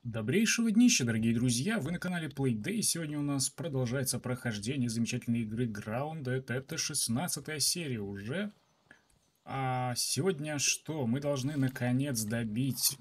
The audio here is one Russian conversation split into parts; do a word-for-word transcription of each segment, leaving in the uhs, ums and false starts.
Добрейшего днища, дорогие друзья! Вы на канале Playday. Сегодня у нас продолжается прохождение замечательной игры Grounded. Это, это шестнадцатая серия уже. А сегодня что? Мы должны наконец добить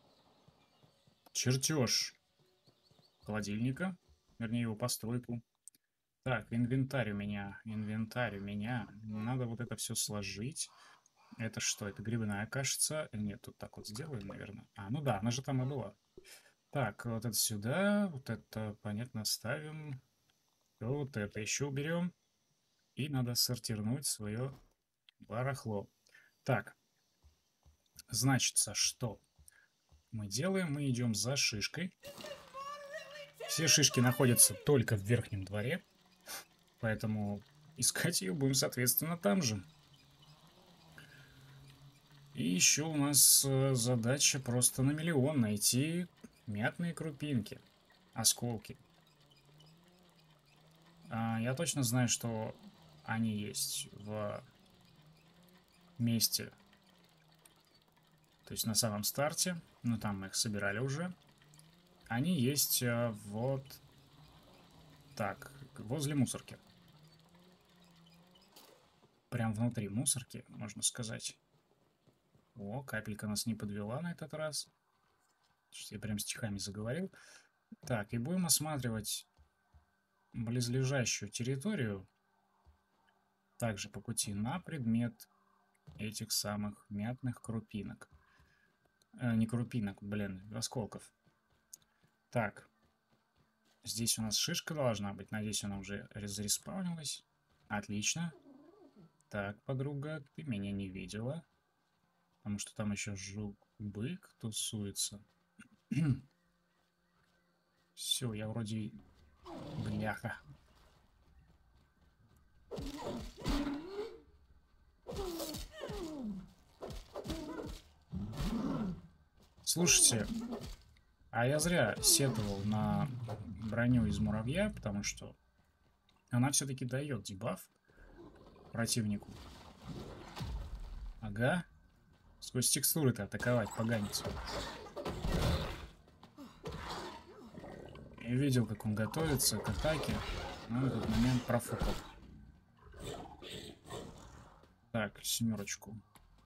чертеж холодильника. Вернее, его постройку. Так, инвентарь у меня. Инвентарь у меня. Надо вот это все сложить. Это что? Это грибная, кажется. Нет, тут так вот сделаем, наверное. А, ну да, она же там и была. Так, вот это сюда, вот это, понятно, ставим. Вот это еще уберем. И надо сортировать свое барахло. Так, значится, что мы делаем? Мы идем за шишкой. Все шишки находятся только в верхнем дворе. Поэтому искать ее будем, соответственно, там же. И еще у нас э, задача просто на миллион найти мятные крупинки, осколки. А, я точно знаю, что они есть в месте, то есть на самом старте, но там мы их собирали уже. Они есть а, вот так, возле мусорки. Прям внутри мусорки, можно сказать. О, капелька нас не подвела на этот раз. Я прям стихами заговорил. Так, и будем осматривать близлежащую территорию. Также по пути на предмет этих самых мятных крупинок. Э, не крупинок, блин, осколков. Так. Здесь у нас шишка должна быть. Надеюсь, она уже зареспаунилась. Отлично. Так, подруга, ты меня не видела. Потому что там еще жук-бык тусуется. Все, я вроде... Бляха. Слушайте, а я зря сетовал на броню из муравья, потому что она все-таки дает дебаф противнику. Ага. Сквозь текстуры-то атаковать, поганец. Я видел, как он готовится к атаке, но в этот момент профукал. Так, семерочку.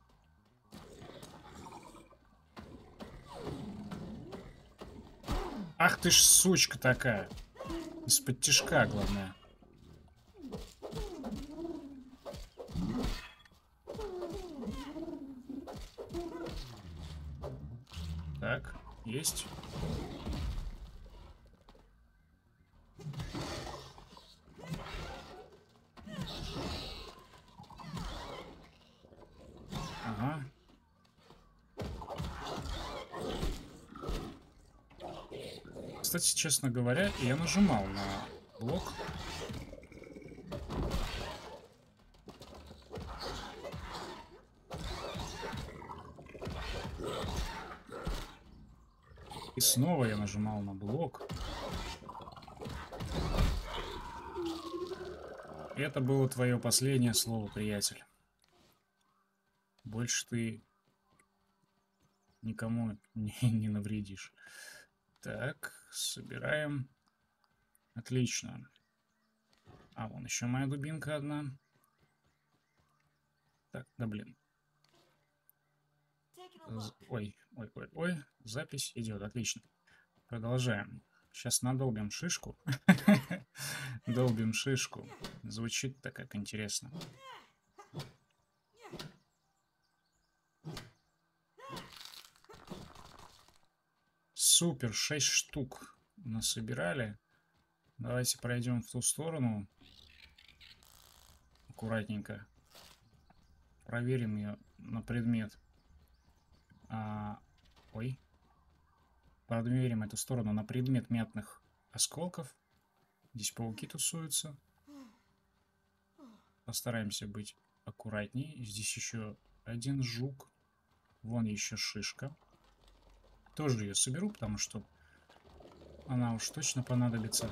Ах ты ж сучка такая. Из-под тишка, главное. Так, есть. Ага. Кстати, честно говоря, я нажимал на блок. И снова я нажимал на блок. Это было твое последнее слово, приятель. Больше ты никому не, не навредишь. Так, собираем. Отлично. А, вон еще моя дубинка одна. Так, да блин. Ой, ой, ой, ой. Запись идет, отлично. Продолжаем. Сейчас надолбим шишку. Долбим шишку. Звучит-то как интересно. Супер, шесть штук насобирали. Давайте пройдем в ту сторону. Аккуратненько. Проверим ее на предмет. А, ой. Проверим эту сторону на предмет мятных осколков. Здесь пауки тусуются. Постараемся быть аккуратней. Здесь еще один жук. Вон еще шишка. Тоже ее соберу, потому что она уж точно понадобится.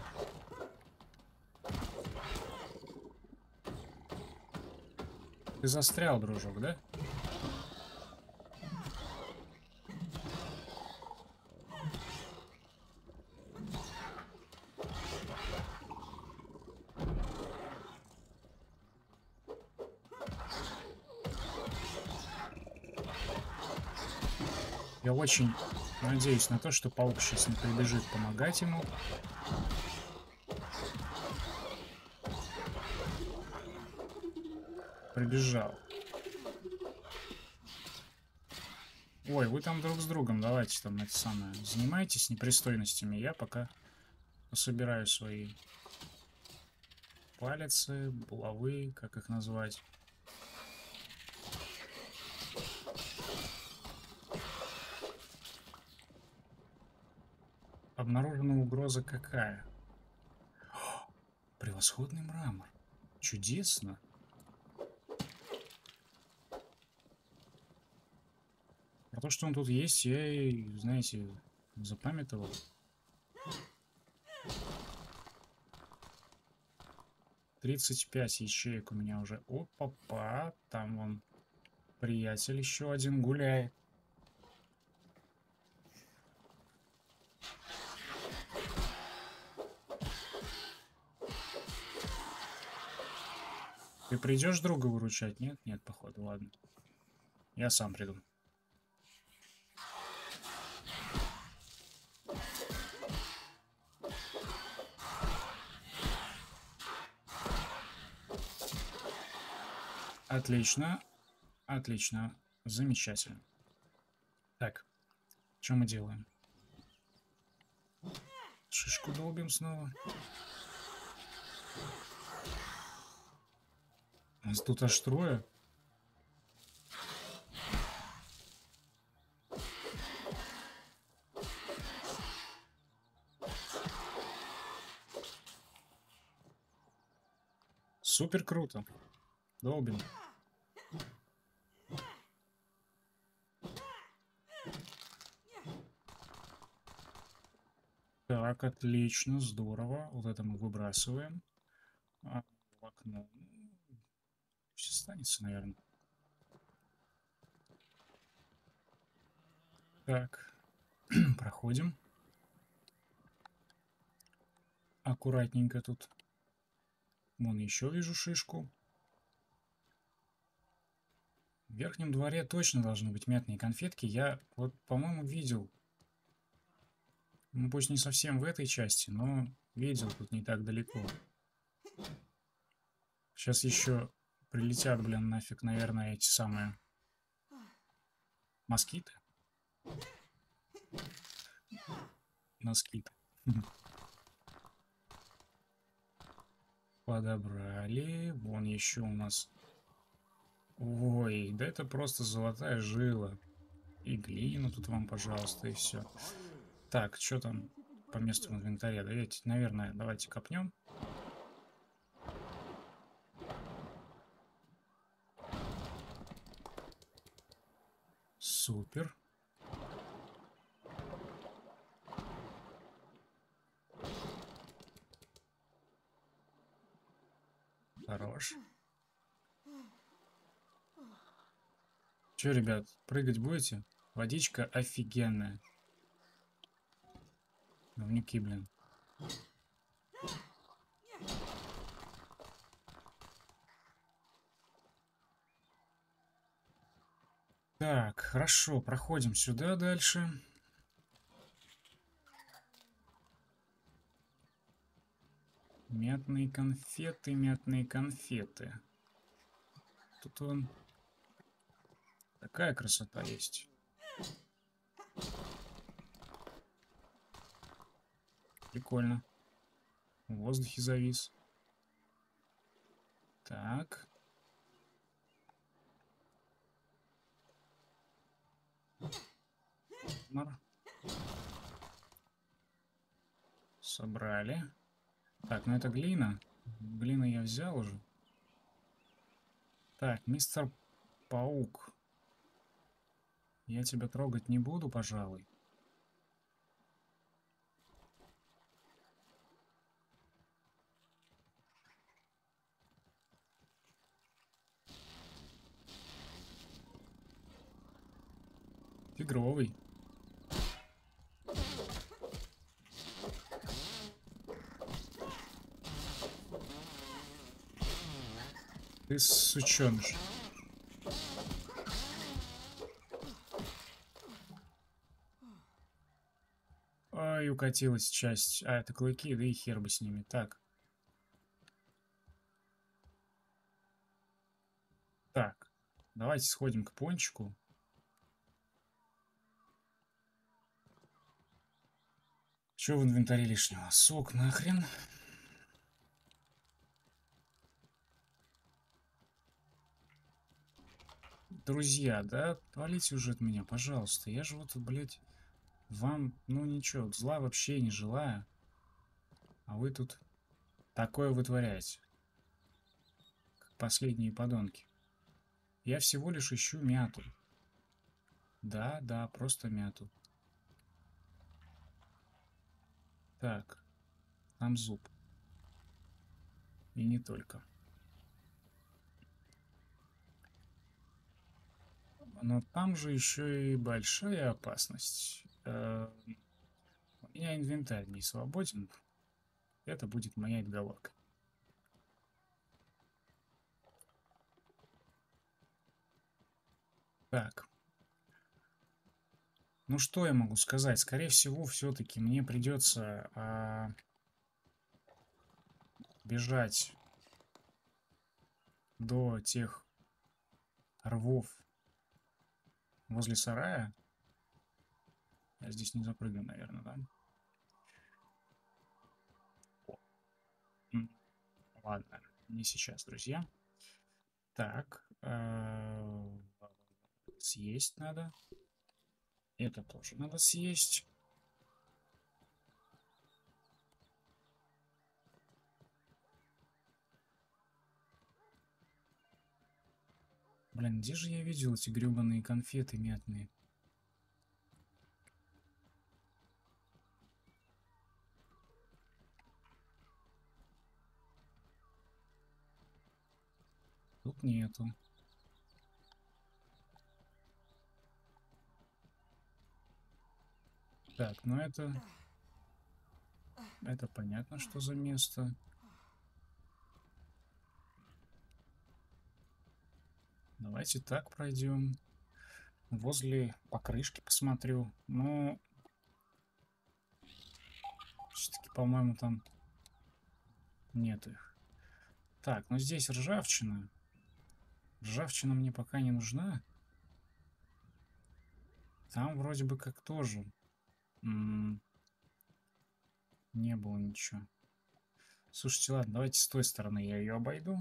Ты застрял, дружок, да? Я очень надеюсь на то, что паук сейчас не прибежит помогать ему. Прибежал. Ой, вы там друг с другом, давайте там это самое. Занимайтесь непристойностями. Я пока пособираю свои палицы, булавы, как их назвать. Обнаружена угроза какая? О, превосходный мрамор. Чудесно. Про то, что он тут есть, я и, знаете, запамятовал. тридцать пять ячеек у меня уже. Опа-па, там вон приятель еще один гуляет. Ты придешь друга выручать? Нет? Нет, походу, ладно. Я сам приду. Отлично. Отлично. Замечательно. Так, что мы делаем? Шишку долбим снова. У нас тут аж трое. Супер круто. Долбим. Так, отлично, здорово. Вот это мы выбрасываем. А, в окно. Все останется, наверное. Так, проходим. Аккуратненько тут. Вон еще вижу шишку. В верхнем дворе точно должны быть мятные конфетки. Я вот, по-моему, видел. Ну, пусть не совсем в этой части, но видел тут не так далеко. Сейчас еще прилетят, блин, нафиг, наверное, эти самые москиты. Москиты. Подобрали. Вон еще у нас. Ой, да это просто золотая жила. И глину тут вам, пожалуйста, и все. Так, что там по месту в инвентаре? Давайте, наверное, давайте копнем. Супер. Хорош. Че, ребят, прыгать будете? Водичка офигенная. Говнюки, блин. Так, хорошо, проходим сюда дальше. Мятные конфеты, мятные конфеты. Тут он... Такая красота есть. Прикольно. В воздухе завис. Так. Собрали. Так, ну это глина. Глину я взял уже. Так, мистер Паук. Я тебя трогать не буду, пожалуй. Тигровый. Ты сученыш. Ой, укатилась часть. А, это клыки, да и хер бы с ними. Так. Так. Давайте сходим к пончику. Что в инвентаре лишнего? Сок нахрен. Друзья, да, отвалите уже от меня, пожалуйста. Я же вот, блядь, вам, ну ничего, зла вообще не желаю. А вы тут такое вытворяете. Как последние подонки. Я всего лишь ищу мяту. Да, да, просто мяту. Так, там зуб. И не только. Но там же еще и большая опасность. Э, У меня инвентарь не свободен. Это будет моя отговорка. Так. Ну что я могу сказать? Скорее всего, все-таки мне придется а, бежать до тех рвов возле сарая. Я здесь не запрыгну, наверное, да? О, м, ладно, не сейчас, друзья. Так, э, съесть надо. Это тоже надо съесть. Блин, где же я видел эти гребаные конфеты мятные? Тут нету. Так, ну это... Это понятно, что за место. Давайте так пройдем. Возле покрышки посмотрю. Ну, все-таки, по-моему, там нет их. Так, ну здесь ржавчина. Ржавчина мне пока не нужна. Там вроде бы как тоже м, не было ничего. Слушайте, ладно, давайте с той стороны я ее обойду.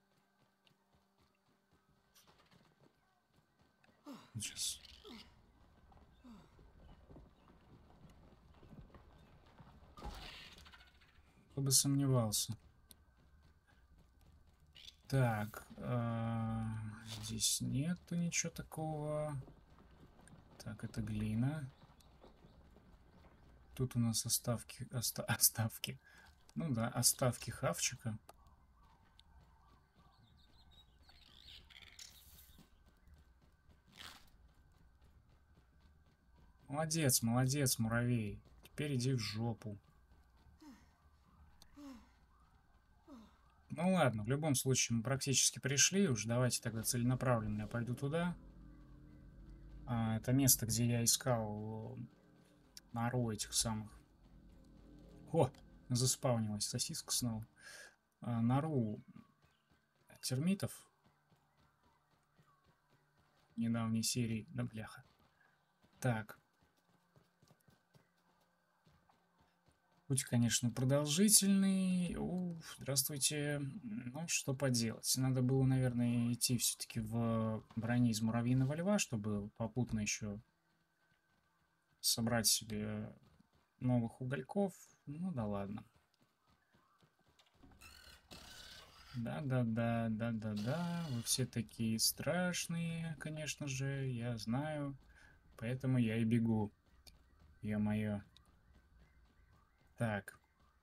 Сейчас. Кто бы сомневался. Так, а, здесь нету ничего такого. Так, это глина. Тут у нас оставки, оста, оставки. Ну да, оставки хавчика. Молодец, молодец, муравей. Теперь иди в жопу. Ну ладно, в любом случае мы практически пришли. Уж давайте тогда целенаправленно я пойду туда. А, это место, где я искал нору этих самых. О, заспаунилась сосиска снова. А, нору термитов. Недавней серии. Да бляха. Так. Путь, конечно, продолжительный. Уф, здравствуйте. Ну, что поделать. Надо было, наверное, идти все-таки в броне из муравьиного льва, чтобы попутно еще собрать себе новых угольков. Ну да ладно. Да-да-да, да-да-да. Вы все такие страшные, конечно же, я знаю. Поэтому я и бегу. Ё-моё. Так.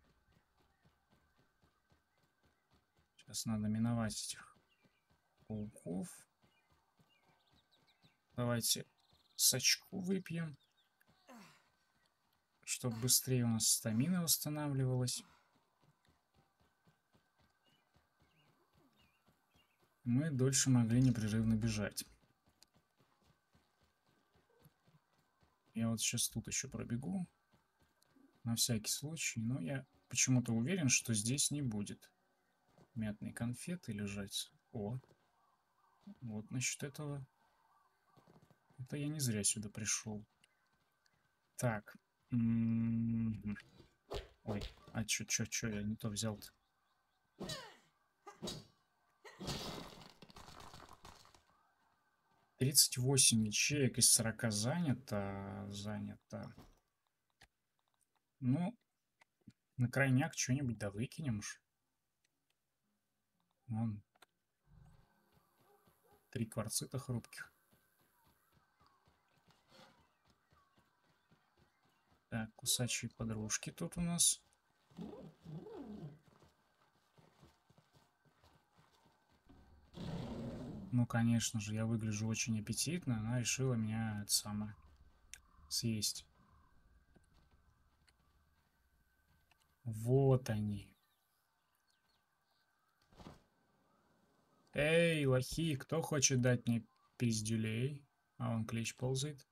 Сейчас надо миновать этих пауков. Давайте сачку выпьем, чтобы быстрее у нас стамина восстанавливалась. Мы дольше могли непрерывно бежать. Я вот сейчас тут еще пробегу. на всякий случай. Но я почему-то уверен, что здесь не будет мятные конфеты лежать. О, вот насчет этого. Это я не зря сюда пришел. Так. М-м-м. Ой, а чё, чё, чё, я не то взял-то? тридцать восемь ячеек из сорока занято. Занято. Ну, на крайняк что-нибудь да выкинем уж. Вон. Три кварцита хрупких. Так, кусачие подружки тут у нас. Ну, конечно же, я выгляжу очень аппетитно. Она решила меня это самое съесть. Вот они. Эй, лохи, кто хочет дать мне пиздюлей? А он клещ ползает.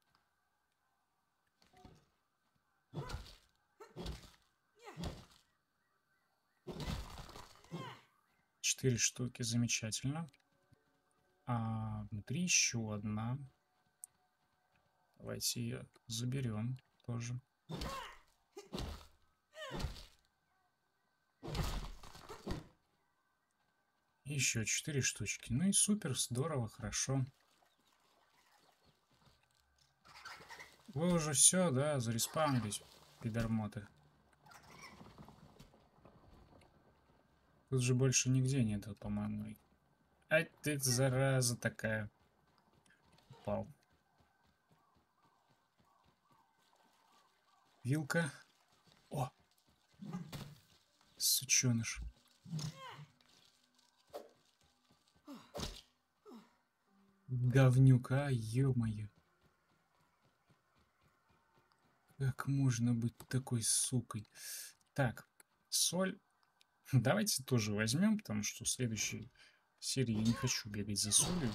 Четыре штуки, замечательно. А внутри еще одна. Давайте ее заберем тоже. Еще четыре штучки. Ну и супер, здорово, хорошо. Вы уже все, да, зареспаунились, пидормоты. Тут же больше нигде нету, по-моему. Ай, ты зараза такая. Упал. Вилка. О! Сученыш. Говнюка, ё-моё. Как можно быть такой сукой? Так, соль. Давайте тоже возьмем, потому что в следующей серии я не хочу бегать за солью.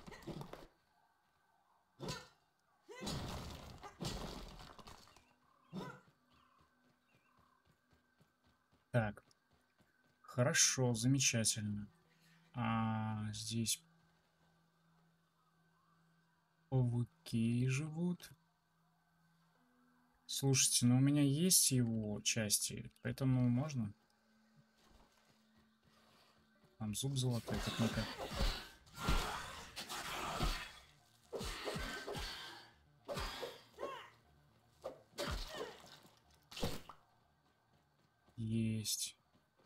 Так, хорошо, замечательно. А здесь пауки живут. Слушайте, ну у меня есть его части, поэтому можно. Там зуб золотой, как ну-ка. Есть.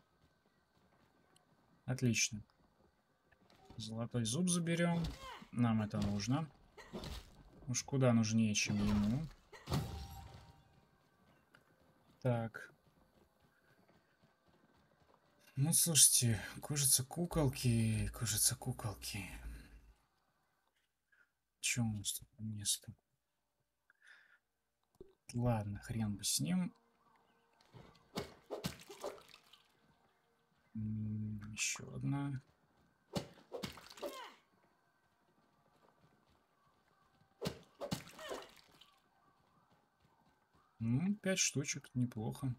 Отлично. Золотой зуб заберем. Нам это нужно. Уж куда нужнее, чем ему. Так. Ну, слушайте, кажется, куколки, кажется, куколки. Че у нас тут место? Ладно, хрен бы с ним. Еще одна. Ну, пять штучек, неплохо.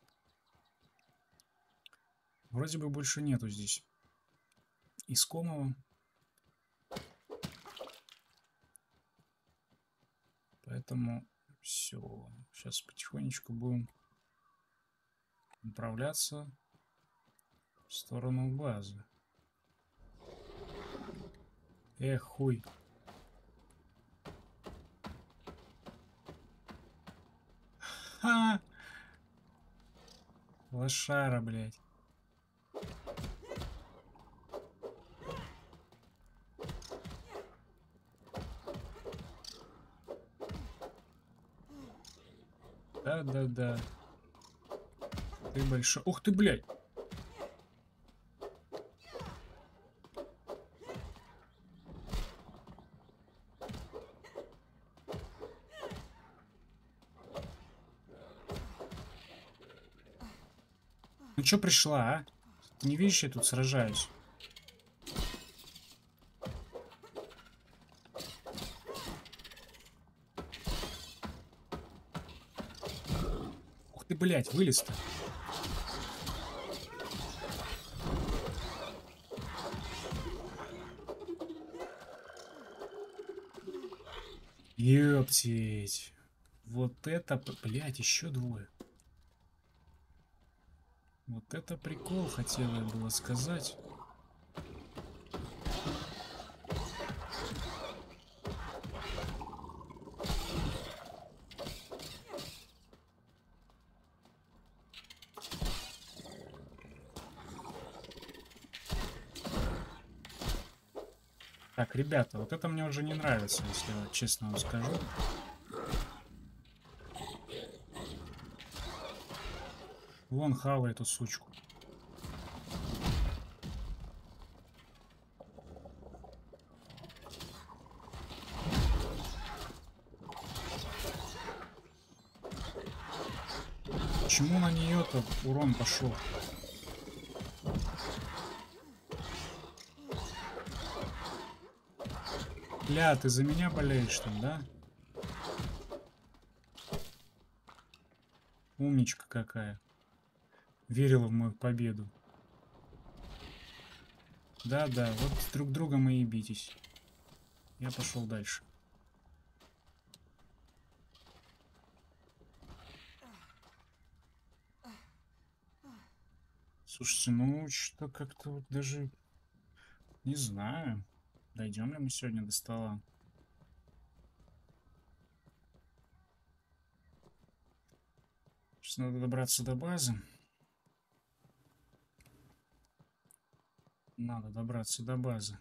Вроде бы больше нету здесь искомого. Поэтому все. Сейчас потихонечку будем направляться в сторону базы. Эх, хуй. Ха! Лошара, блядь. Да-да-да. Ты большой. Ух ты, блядь. Ну чё пришла, а? Ты не видишь, я тут сражаюсь. Ух Ух ты, блядь, вылез-то. Ёптить. Вот это, блядь, еще двое. Вот это прикол, хотела я было сказать. Так, ребята, вот это мне уже не нравится, если я честно вам скажу. Вон хавай эту сучку. Почему на нее-то урон пошел? Бля, ты за меня болеешь там, да? Умничка какая. Верила в мою победу. Да-да, вот друг друга мы и битесь. Я пошел дальше. Слушайте, ну что как-то вот даже не знаю, дойдем ли мы сегодня до стола. Сейчас надо добраться до базы. Надо добраться до базы.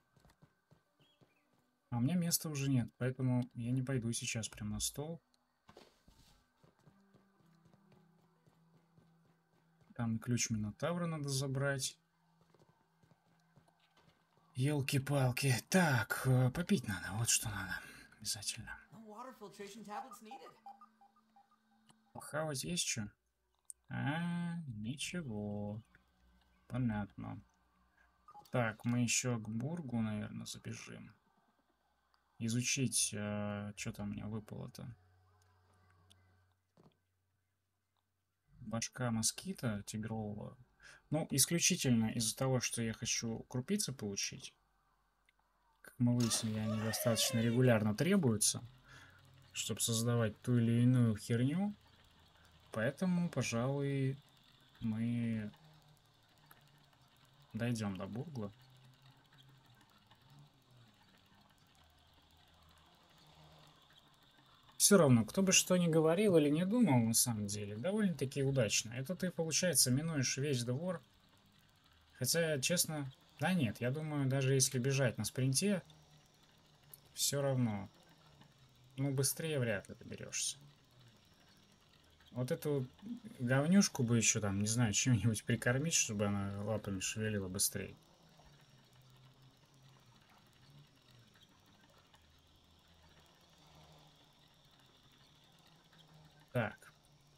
А у меня места уже нет, поэтому я не пойду сейчас прямо на стол. Там ключ Минотавра надо забрать. Елки-палки. Так, попить надо, вот что надо. Обязательно. Похавать есть что? А, ничего. Понятно. Так, мы еще к Бургу, наверное, забежим. Изучить, э, что там у меня выпало-то. Башка москита тигрового. Ну, исключительно из-за того, что я хочу крупицы получить. Как мы выяснили, они достаточно регулярно требуются, чтобы создавать ту или иную херню. Поэтому, пожалуй, мы дойдем до Бургла. Все равно, кто бы что ни говорил или не думал, на самом деле, довольно-таки удачно. Это ты, получается, минуешь весь двор. Хотя, честно, да нет, я думаю, даже если бежать на спринте, все равно, ну, быстрее вряд ли доберешься. Вот эту говнюшку бы еще там, не знаю, чем-нибудь прикормить, чтобы она лапами шевелила быстрее. Так.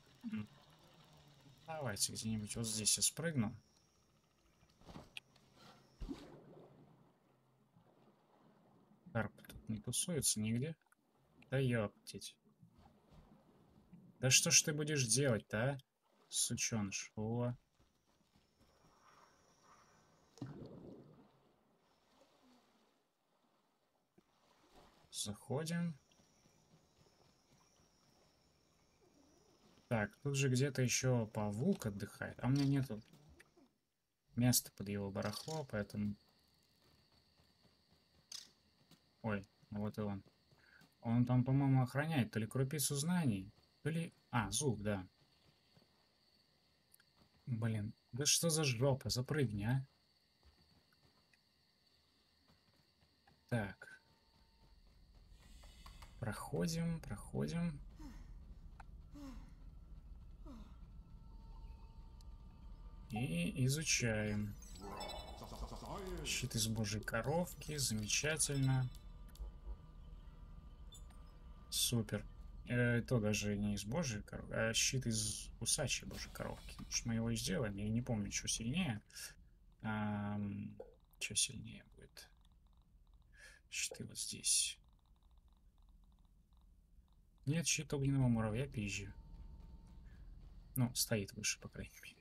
Давайте где-нибудь вот здесь я спрыгну. Карп тут не тусуется нигде. Да ёптить. Да что ж ты будешь делать-то, а? Сучёныш. О. Заходим. Так, тут же где-то еще павук отдыхает. А у меня нету места под его барахло, поэтому... Ой, вот и он. Он там, по-моему, охраняет то ли крупицу знаний, то ли... А, зуб, да. Блин, да что за жопа? Запрыгни, а? Так. Проходим, проходим. И изучаем. Щит из божьей коровки. Замечательно. Супер. Э, то даже не из божьей коровки, а щит из кусачей божьей коровки. Может, мы его и сделаем? Я не помню, что сильнее. А, что сильнее будет? Щиты вот здесь. Нет, щит огненного муравья пизжи. Ну, стоит выше, по крайней мере.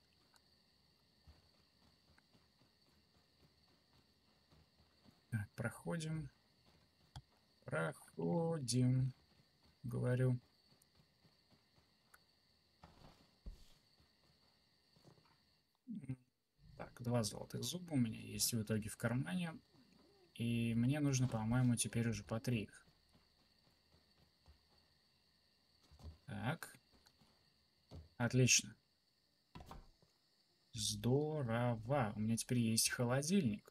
Так, проходим. Проходим. Говорю. Так, два золотых зуба у меня есть в итоге в кармане. И мне нужно, по-моему, теперь уже по три их. Так. Отлично. Здорово. У меня теперь есть холодильник.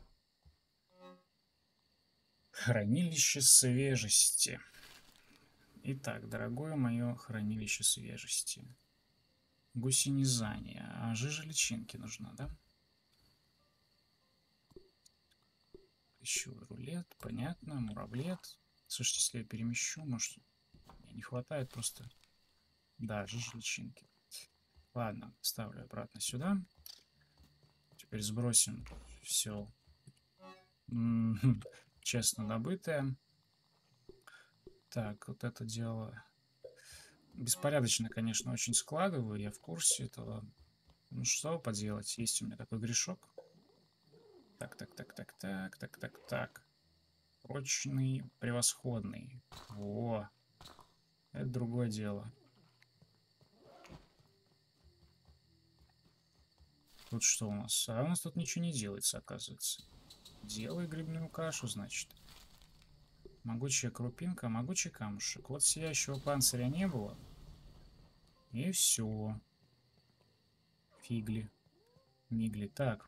Хранилище свежести. Итак, дорогое мое хранилище свежести. Гусенизание. А жижа личинки нужна, да? Пищевой рулет, понятно. Муравлет. Слушайте, если я перемещу, может, мне не хватает просто... Да, жижа личинки. Ладно, ставлю обратно сюда. Теперь сбросим все честно добытое. Так, вот это дело... Беспорядочно, конечно, очень складываю. Я в курсе этого. Ну, что поделать? Есть у меня такой грешок. Так, так, так, так, так, так, так, так. Прочный, превосходный. Во. Это другое дело. Тут что у нас? А у нас тут ничего не делается, оказывается. Делай грибную кашу, значит. Могучая крупинка, могучий камушек. Вот сияющего панциря не было. И все. Фигли. Мигли. Так.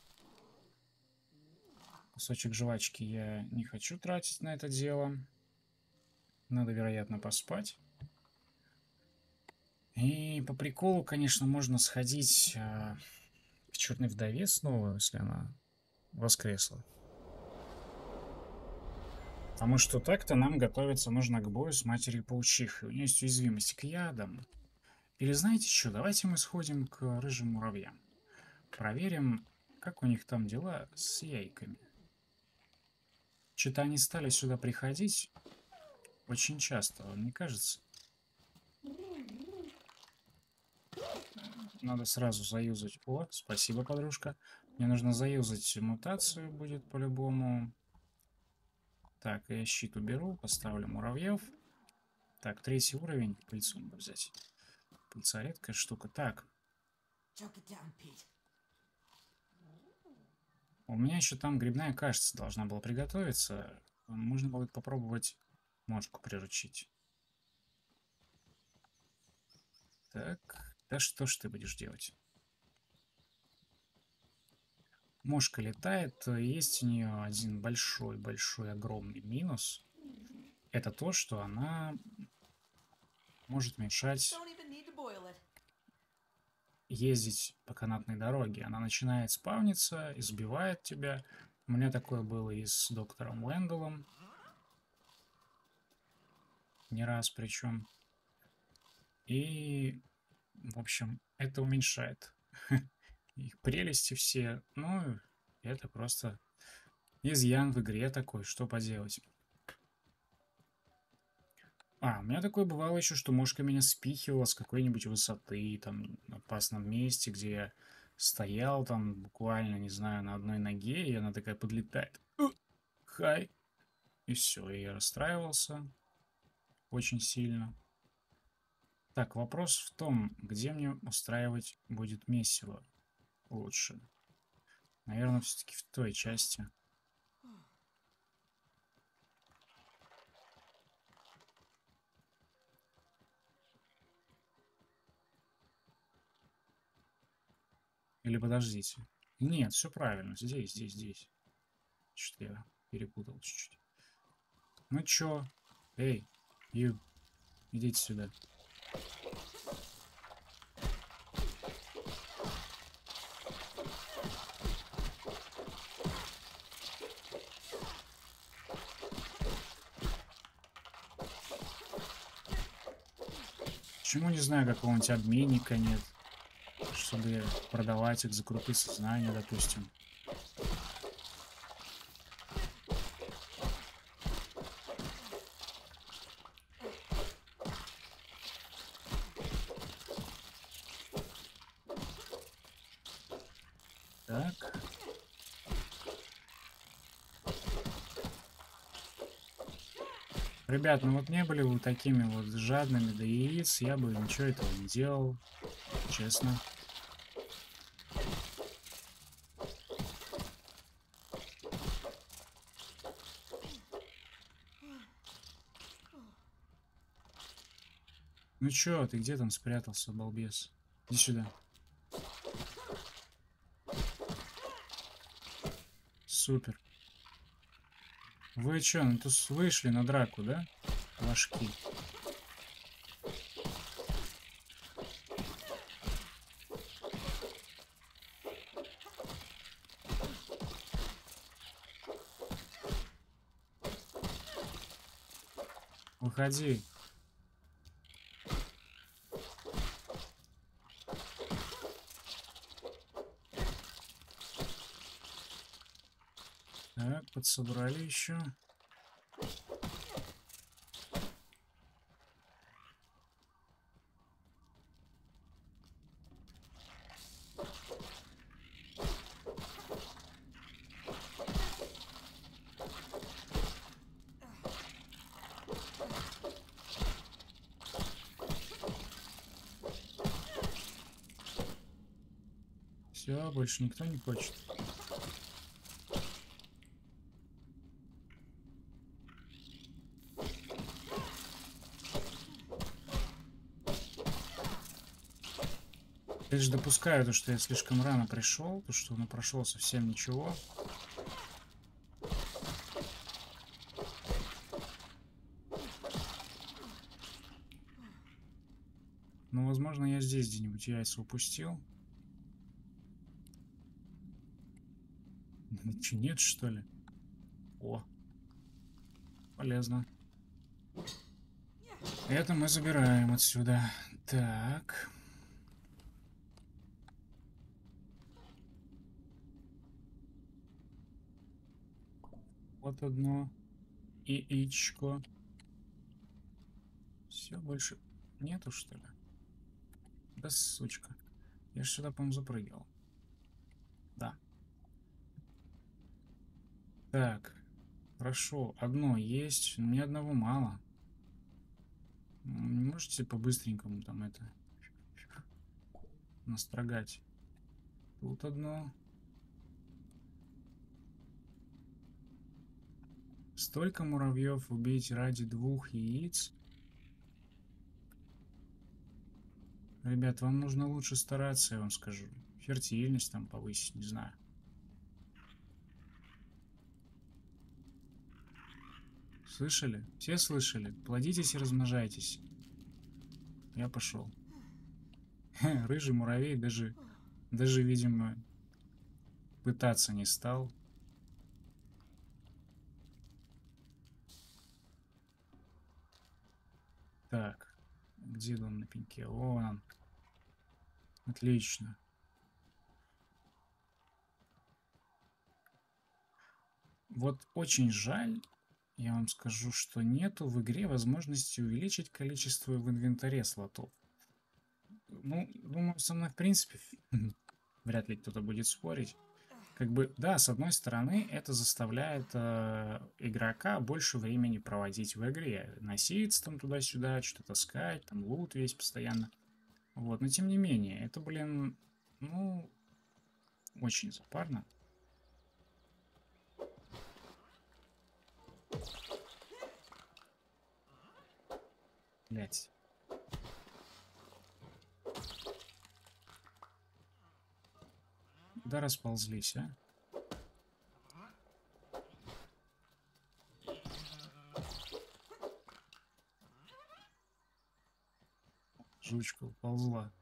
Кусочек жвачки я не хочу тратить на это дело. Надо, вероятно, поспать. И по приколу, конечно, можно сходить э, к черной вдове снова, если она воскресла. Потому что так-то нам готовиться нужно к бою с матерью паучихой. У нее есть уязвимость к ядам. Или знаете что, давайте мы сходим к рыжим муравьям. Проверим, как у них там дела с яйками. Что-то они стали сюда приходить очень часто, вам не кажется? Надо сразу заюзать. О, спасибо, подружка. Мне нужно заюзать мутацию, будет по-любому. Так, я щит уберу, поставлю муравьев. Так, третий уровень. Пыльцу надо взять. Пыльца редкая штука. Так. У меня еще там грибная кашица должна была приготовиться. Можно будет попробовать мошку приручить. Так, да что ж ты будешь делать? Мошка летает. Есть у нее один большой-большой огромный минус. Это то, что она может мешать ездить по канатной дороге. Она начинает спавниться, избивает тебя. У меня такое было и с доктором Уэнделом. Не раз причем. И, в общем, это уменьшает их прелести все. Ну, это просто изъян в игре такой, что поделать. А, у меня такое бывало еще, что мушка меня спихивала с какой-нибудь высоты, там, на опасном месте, где я стоял, там, буквально, не знаю, на одной ноге, и она такая подлетает. Хай! И все, и я расстраивался очень сильно. Так, вопрос в том, где мне устраивать будет месиво лучше. Наверное, все-таки в той части. Или подождите. Нет, все правильно. Здесь, здесь, здесь. Что-то я перепутал чуть-чуть. Ну чё? Эй, ю, идите сюда. Почему, не знаю, какого-нибудь обменника нет, чтобы продавать их за крупы сознания, допустим. Так. Ребят, ну вот не были вы такими вот жадными до яиц, я бы ничего этого не делал, честно. Ну чё, ты где там спрятался, балбес? Иди сюда. Супер. Вы чё, ну тут вышли на драку, да? Ложки. Выходи. Так, подсобрали еще. Все, больше никто не хочет. Я же допускаю то, что я слишком рано пришел, то, что он прошел совсем ничего. Но, возможно, я здесь где-нибудь яйца упустил. Че, нет, что ли? О, полезно. Это мы забираем отсюда. Так. Вот одно яичко. Все, больше нету, что ли? Да, сучка. Я же сюда, по-моему, запрыгивал. Да. Так. Хорошо. Одно есть. Ни одного мало. Не можете по-быстренькому там это настрогать? Тут одно. Столько муравьев убить ради двух яиц? Ребят, вам нужно лучше стараться, я вам скажу. Фертильность там повысить, не знаю. Слышали? Все слышали? Плодитесь и размножайтесь. Я пошел. Рыжий муравей даже, даже, видимо, пытаться не стал. Так, где он на пеньке? Вон он. Отлично. Вот очень жаль, я вам скажу, что нету в игре возможности увеличить количество в инвентаре слотов. Ну, думаю, со мной, в принципе, вряд ли кто-то будет спорить. Как бы, да, с одной стороны, это заставляет э, игрока больше времени проводить в игре. Носиться там туда-сюда, что-то таскать, там лут весь постоянно. Вот, но тем не менее, это, блин, ну, очень запарно. Блять. Да расползлись, а? Жучка уползла.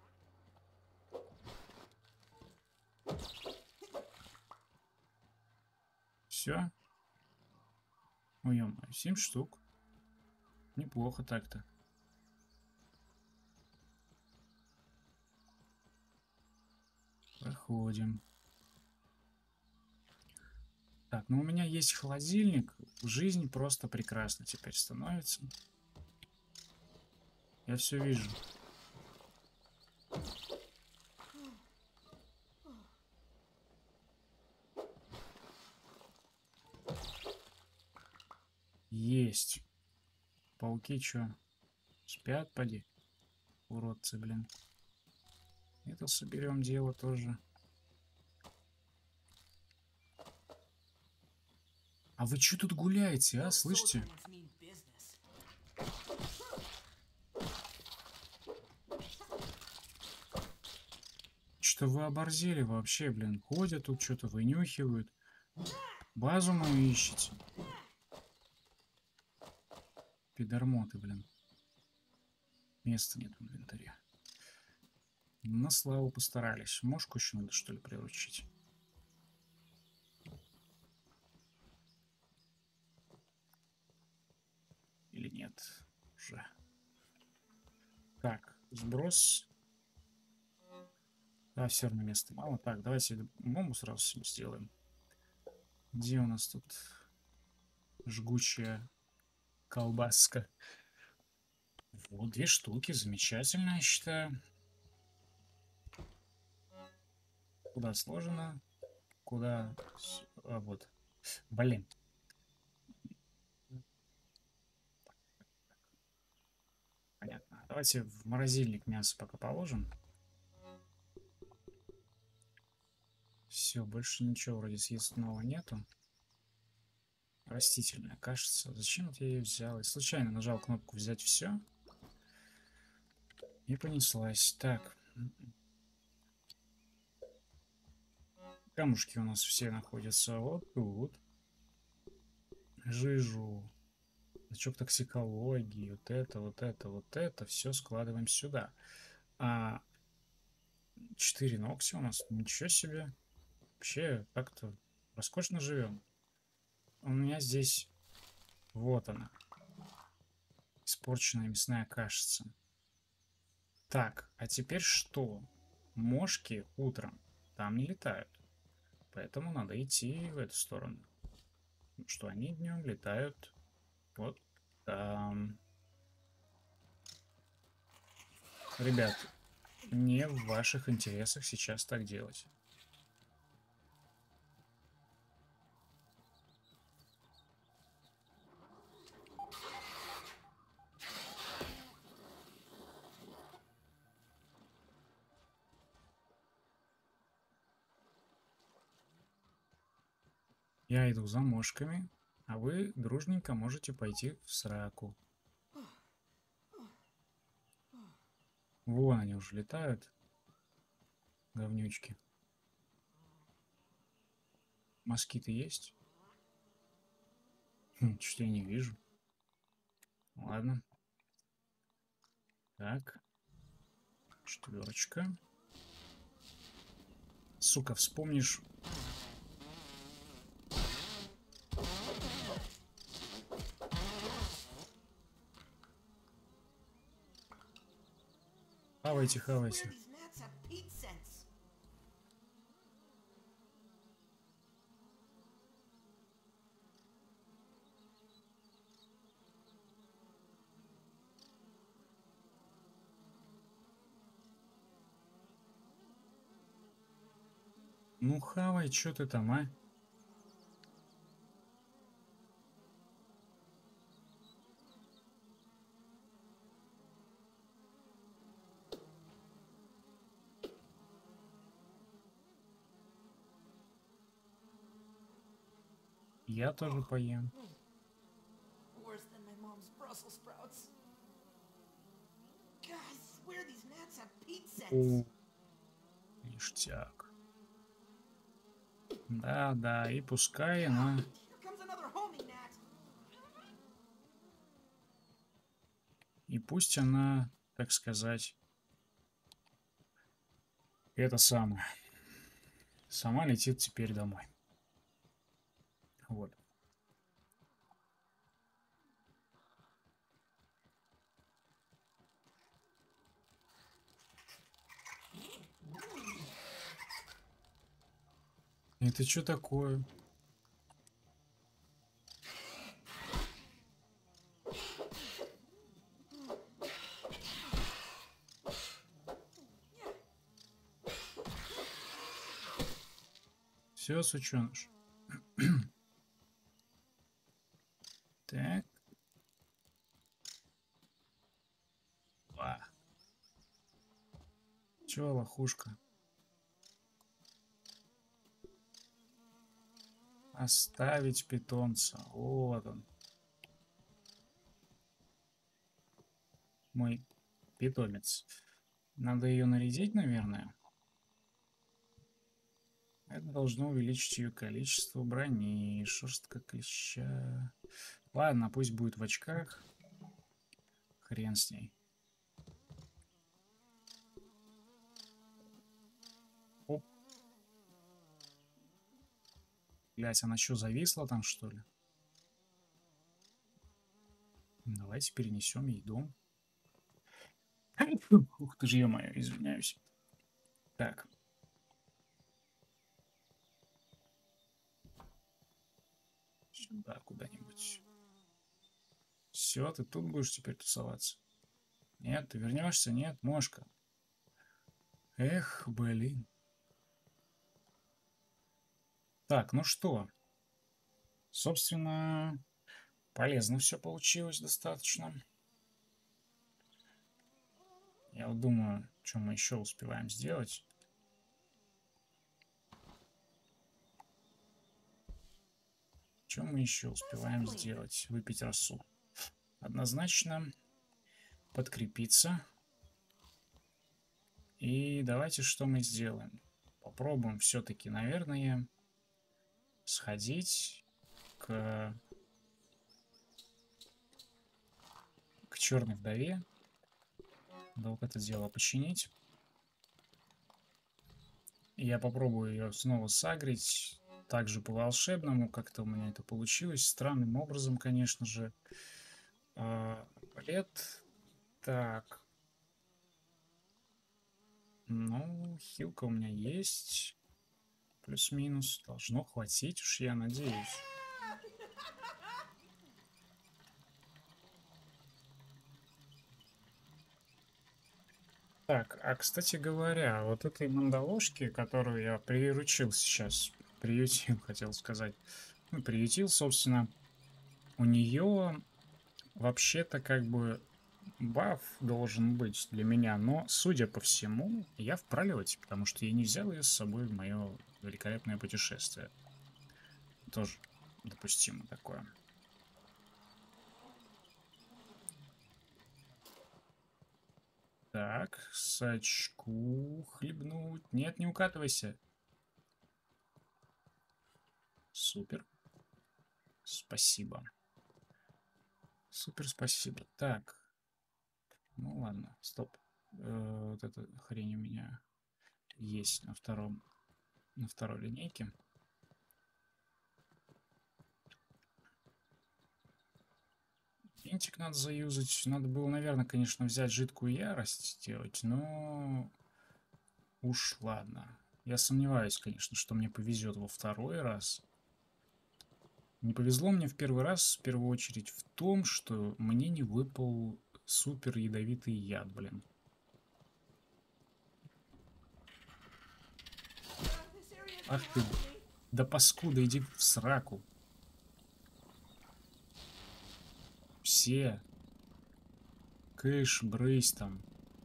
Все. Ой, ё-моё, семь штук. Неплохо так-то. Проходим. Так, ну у меня есть холодильник. Жизнь просто прекрасно теперь становится. Я все вижу. пауки чё? Спят, поди. Уродцы, блин. Это соберем дело тоже. А вы что тут гуляете, а? Слышите? Что вы оборзели вообще, блин? Ходят тут, что-то вынюхивают. Базу мою ищете. Пидормоты, блин. Места нет в инвентаре. На славу постарались. Мошку еще надо, что ли, приручить? Или нет? Уже. Так, сброс. Да, все равно места мало. Так, давайте бомбу сразу сделаем. Где у нас тут жгучая колбаска? Вот, две штуки. Замечательно, я считаю. Куда сложено? Куда... А, вот. Блин. Понятно. Давайте в морозильник мясо пока положим. Все, больше ничего вроде съестного нету. Растительная, кажется. Зачем я ее взял? Я случайно нажал кнопку взять все. И понеслась. Так. Камушки у нас все находятся вот тут. Жижу. Значок токсикологии. Вот это, вот это, вот это. Все складываем сюда. А четыре ногти у нас. Ничего себе. Вообще как-то роскошно живем. У меня здесь... Вот она. Испорченная мясная кашица. Так, а теперь что? Мошки утром там не летают. Поэтому надо идти в эту сторону. Потому что они днем летают вот там. Ребят, не в ваших интересах сейчас так делать. Я иду за мошками, а вы дружненько можете пойти в сраку. Вон они уже летают. Говнючки. Москиты есть? Хм, что-то я не вижу. Ладно. Так. Четверочка. Сука, вспомнишь... Хавайте, хавайте. Ну хавай, что ты там, а? Я тоже поем. О, ништяк. Да, да, и пускай она... И пусть она, так сказать, это самое. Сама летит теперь домой. Вот. Это что такое? Все, сученыш. Так. Чё, лохушка? Оставить питомца. Вот он. Мой питомец. Надо ее нарядить, наверное. Это должно увеличить ее количество брони. Шерстка клеща. Ладно, пусть будет в очках. Хрен с ней. Оп. Блять, она что, зависла там, что ли? Давайте перенесем ей дом. Ух ты ж, ё-моё, извиняюсь. Так. Сюда куда-нибудь. Все, ты тут будешь теперь тусоваться? Нет, ты вернешься? Нет, мошка. Эх, блин. Так, ну что? Собственно, полезно все получилось достаточно. Я вот думаю, что мы еще успеваем сделать. Что мы еще успеваем сделать? Выпить росу. Однозначно подкрепиться. И давайте что мы сделаем? Попробуем все-таки, наверное, сходить к, к черной вдове. Да вот это дело починить. Я попробую ее снова сагрить. Также по волшебному. Как-то у меня это получилось. Странным образом, конечно же. А, лет. Так. Ну, хилка у меня есть. Плюс-минус. Должно хватить уж, я надеюсь. Так, а кстати говоря, вот этой мандавошки, которую я приручил сейчас, приютил, хотел сказать, ну, приютил, собственно, у нее вообще-то как бы баф должен быть для меня, но, судя по всему, я в пролете, потому что я не взял ее с собой в мое великолепное путешествие. Тоже допустимо такое. Так, сачку хлебнуть. Нет, не укатывайся. Супер. Спасибо. Супер, спасибо. Так. Ну ладно, стоп. Э, вот эта хрень у меня есть на втором, на второй линейке. Винтик надо заюзать. Надо было, наверное, конечно, взять жидкую ярость сделать, но уж ладно. Я сомневаюсь, конечно, что мне повезет во второй раз. Не повезло мне в первый раз, в первую очередь, в том, что мне не выпал супер ядовитый яд, блин. Ах ты, да паскуда, иди в сраку. Все. Кыш, брысь там.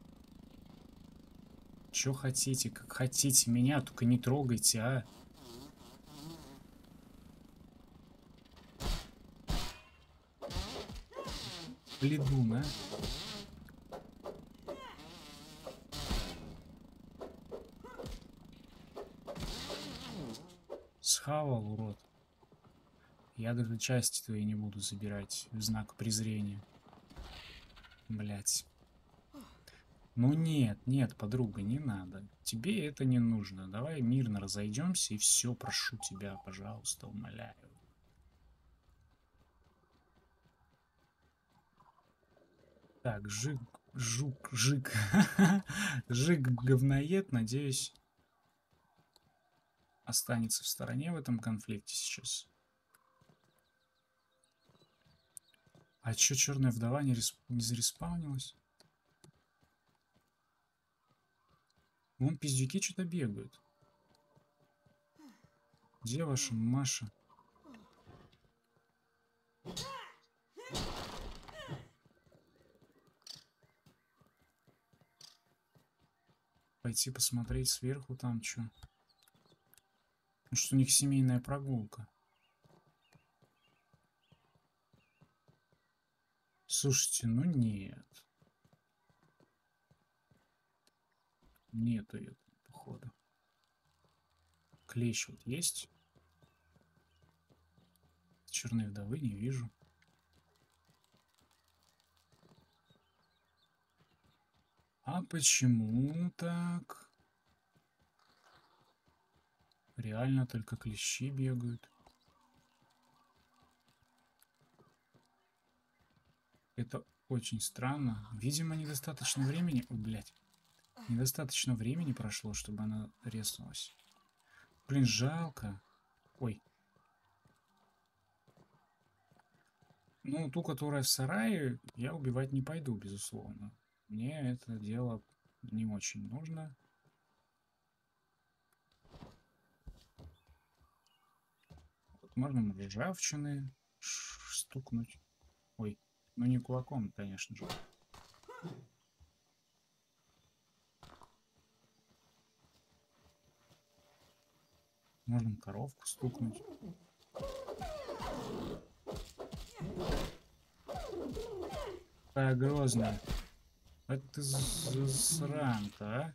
Чё хотите, как хотите меня, только не трогайте, а. Бледун, а. Схавал, урод. Я даже части твои не буду забирать в знак презрения. Блять. Ну нет, нет, подруга, не надо. Тебе это не нужно. Давай мирно разойдемся и все, прошу тебя, пожалуйста, умоляю. Так, жик, жук, жик. Жик говноед, надеюсь, останется в стороне в этом конфликте сейчас. А чё, черная вдова не, респ... не зареспаунилась? Вон пиздюки что-то бегают. Где ваша Маша? Пойти посмотреть сверху там что. Может, у них семейная прогулка. Слушайте, ну нет. Нету ее, походу. Клещ вот есть. Черной вдовы не вижу. А почему так? Реально только клещи бегают. Это очень странно. Видимо, недостаточно времени... Ой, блядь. Недостаточно времени прошло, чтобы она резнулась. Блин, жалко. Ой. Ну, ту, которая в сарае, я убивать не пойду, безусловно. Мне это дело не очень нужно. Вот можно ржавчины стукнуть. Ой, ну не кулаком, конечно же. Можно коровку стукнуть. Какая грозная. Это ты засранка, а?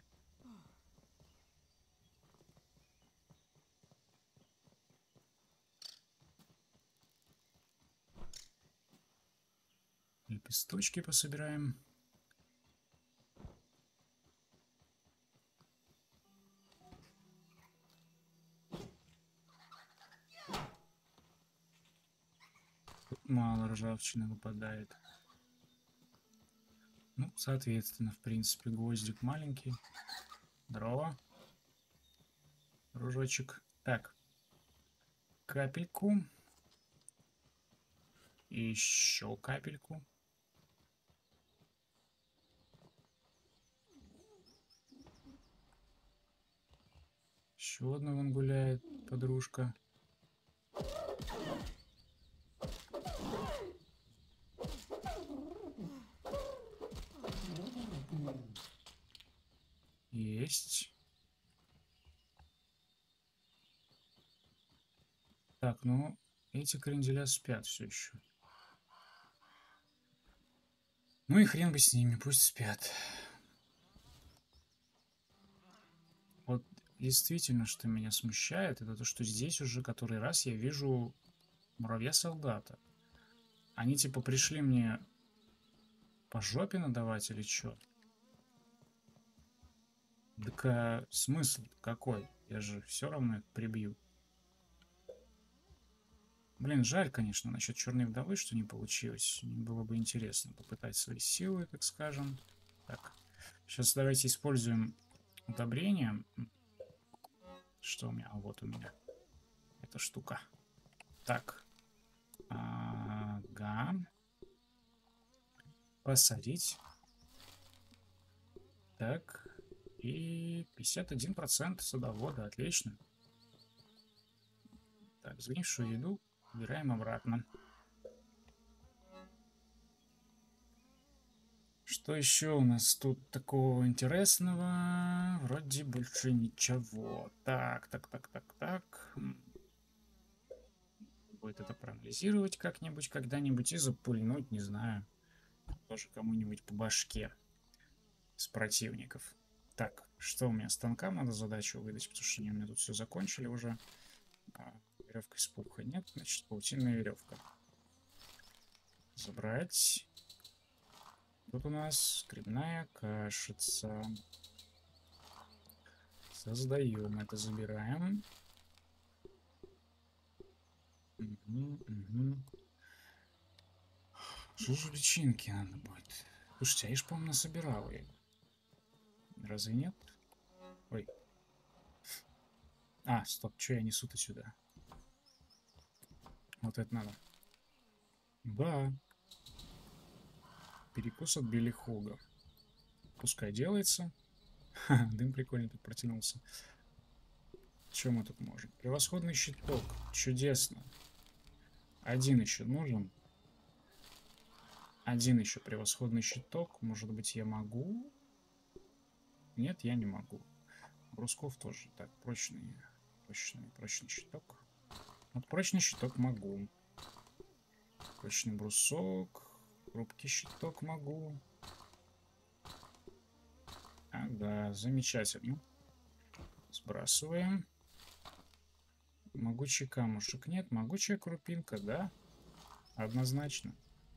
Лепесточки пособираем. Тут мало ржавчины выпадает. Ну, соответственно, в принципе, гвоздик маленький. Здорово. Дружочек. Так. Капельку. И еще капельку. Еще одна вон гуляет, подружка. Есть. Так, ну, эти кренделя спят все еще. Ну и хрен бы с ними, пусть спят. Вот действительно, что меня смущает, это то, что здесь уже который раз я вижу муравья-солдата. Они типа пришли мне по жопе надавать или что? Так а смысл какой? Я же все равно их прибью. Блин, жаль, конечно, насчет черной вдовы, что не получилось. Было бы интересно попытать свои силы, так скажем. Так, сейчас давайте используем удобрение. Что у меня? А вот у меня эта штука. Так. Ага. Посадить. Так. И пятьдесят один процент садовода. Отлично. Так, сгнившую еду убираем обратно. Что еще у нас тут такого интересного? Вроде больше ничего. Так, так, так, так, так. Будет это проанализировать как-нибудь, когда-нибудь и запульнуть, не знаю. Тоже кому-нибудь по башке с противников. Так, что у меня? Станкам надо задачу выдать, потому что они у меня тут все закончили уже. А, веревка из пуха нет, значит, паутинная веревка. Забрать. Тут у нас грибная кашица. Создаем это, забираем. Угу, угу. Что же личинки надо будет? Слушайте, а я ж, по-моему, насобирал ее. Разве нет? Ой. А, стоп, что я несу-то сюда? Вот это надо. Да. Перекус от Билли Хога. Пускай делается. Ха, дым прикольно тут протянулся. Что мы тут можем? Превосходный щиток. Чудесно. Один еще нужен. Один еще превосходный щиток. Может быть, я могу Нет, я не могу. Брусков тоже. Так, прочный, прочный, прочный щиток. Вот прочный щиток могу. Прочный брусок. Хрупкий щиток могу. Ага, замечательно. Сбрасываем. Могучий камушек нет. Могучая крупинка, да? Однозначно.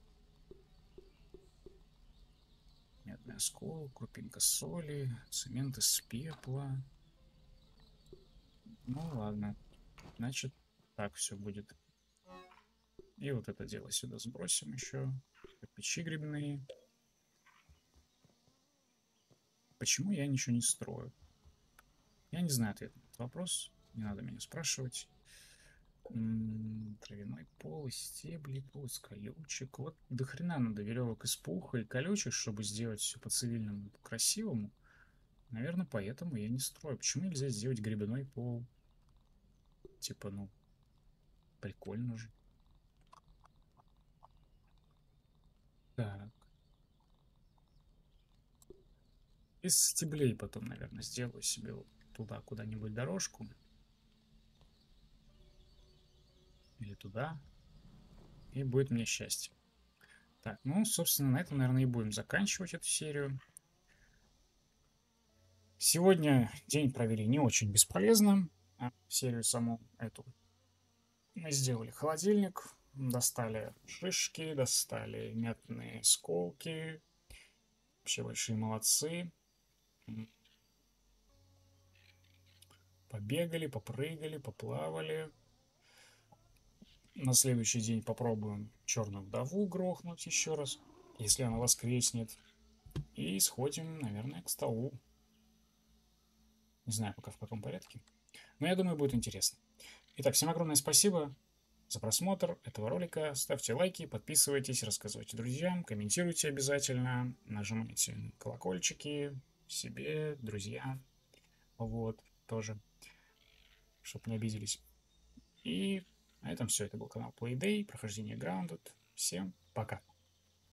Медный осколок, крупинка соли, цемент из пепла. Ну ладно. Значит, так все будет. И вот это дело сюда сбросим еще. Кирпичи грибные. Почему я ничего не строю? Я не знаю ответ на этот вопрос. Не надо меня спрашивать. М-м, травяной пол, стебли, пол из колючек. Вот до хрена надо веревок из пуха и колючек, чтобы сделать все по-цивильному, по-красивому. Наверное, поэтому я не строю. Почему нельзя сделать грибной пол? Типа, ну, прикольно же. Так. Из стеблей потом, наверное, сделаю себе вот туда куда-нибудь дорожку. Или туда. И будет мне счастье. Так, ну, собственно, на этом, наверное, и будем заканчивать эту серию. Сегодня день провели не очень бесполезно. А серию саму эту мы сделали холодильник. Достали шишки, достали мятные сколки. Вообще большие молодцы. Побегали, попрыгали, поплавали. На следующий день попробуем черную вдову грохнуть еще раз, если она воскреснет. И сходим, наверное, к столу. Не знаю пока в каком порядке. Но я думаю, будет интересно. Итак, всем огромное спасибо за просмотр этого ролика. Ставьте лайки, подписывайтесь, рассказывайте друзьям, комментируйте обязательно, нажимайте колокольчики себе, друзья. Вот, тоже, чтобы не обиделись. И на этом все. Это был канал Playday, прохождение Grounded. Всем пока.